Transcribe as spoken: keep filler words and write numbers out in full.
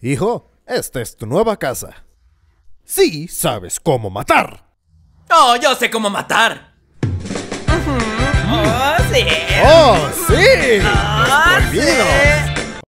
Hijo, esta es tu nueva casa. Sí, sabes cómo matar. ¡Oh, yo sé cómo matar! Uh-huh. ¡Oh, sí! ¡Oh, sí! ¡Oh, ¡Los prohibidos! sí!